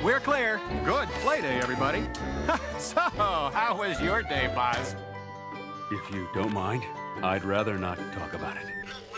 We're clear. Good play day, everybody. So, how was your day, Buzz? If you don't mind, I'd rather not talk about it.